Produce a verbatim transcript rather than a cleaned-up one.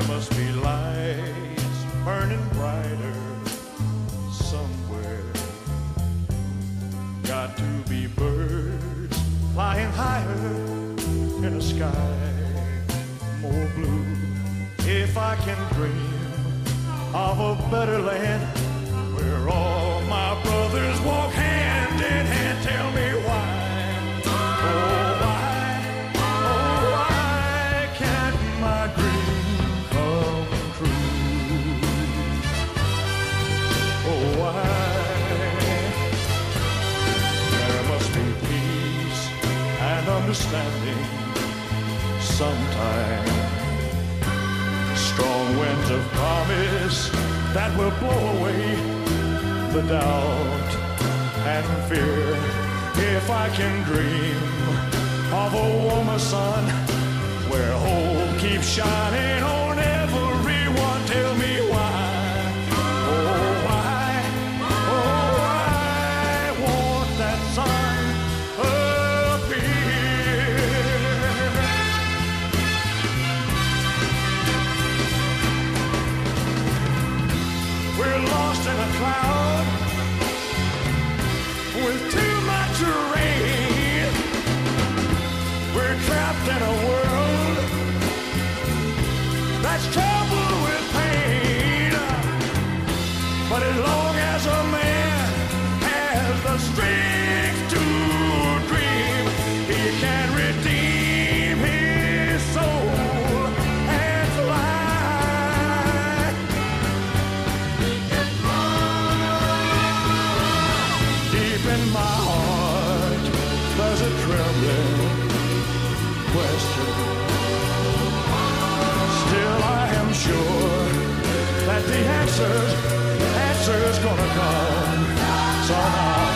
must be lights burning brighter somewhere. Got to be birds flying higher in a sky more blue. If I can dream of a better land where all my brothers walk hand in hand, tell me why, oh why, oh why can't my dream come true? Oh why? There must be peace and understanding sometime. Strong winds of promise that will blow away the doubt and fear. If I can dream of a warmer sun where hope keeps shining on everyone, tell me why, oh why, oh why won't that sun appear? We're lost in a cloud with too much rain. We're trapped in a world that's troubled with pain. But as long as a man has the strength to dream, he can redeem his soul and fly. Deep in my heart, there's a trembling question. Still I am sure that the answers, the answer's gonna come somehow.